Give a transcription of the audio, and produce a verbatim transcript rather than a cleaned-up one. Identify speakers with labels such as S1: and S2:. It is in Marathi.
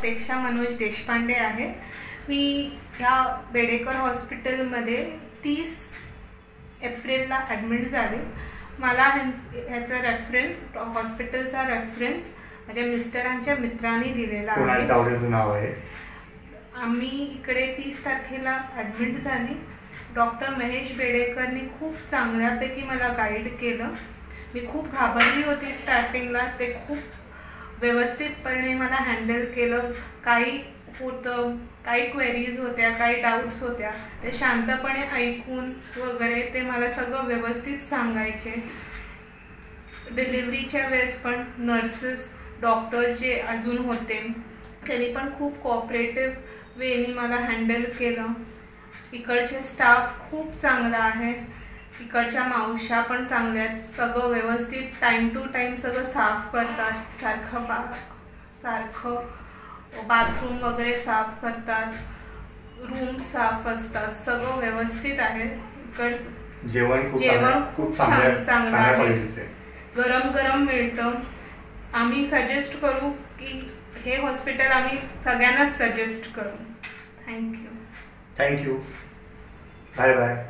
S1: अपेक्षा मनोज देशपांडे आहे। मी ह्या बेडेकर हॉस्पिटलमध्ये तीस एप्रिलला ॲडमिट झाले। मला ह्याचा रेफरन्स हॉस्पिटलचा रेफरन्स माझ्या मिस्टरांच्या मित्रांनी दिलेला आहे।
S2: कोणाला तावडेचं नाव आहे।
S1: आम्ही इकडे तीस तारखेला ॲडमिट झाली। डॉक्टर महेश बेडेकरनी खूप चांगल्यापैकी मला गाईड केलं। मी खूप घाबरली होती स्टार्टिंगला, ते खूप व्यवस्थितपणे मला हँडल केलं। काही होतं, काही क्वेरीज होत्या, काही डाऊट्स होत्या, ते शांतपणे ऐकून वगैरे ते मला सगळं व्यवस्थित सांगायचे। डिलिव्हरीच्या वेळेस पण नर्सेस डॉक्टर जे अजून होते त्यांनी पण खूप कोऑपरेटिव्ह वेनी मला हँडल केलं। इकडचे स्टाफ खूप चांगला आहे, इकडच्या मावश्या पण चांगल्या आहेत। सगळं व्यवस्थित टाइम टू टाइम सगळं साफ करतात, सारखं बा सारखं बाथरूम वगैरे साफ करतात, रूम साफ असतात, सगळं व्यवस्थित आहे। इकडचं
S2: जेवण
S1: जेवण खूप छान चांगलं आहे, गरम गरम मिळतं। आम्ही सजेस्ट करू की हे हॉस्पिटल आम्ही सगळ्यांनाच सजेस्ट करू। Thank you
S2: thank you bye bye.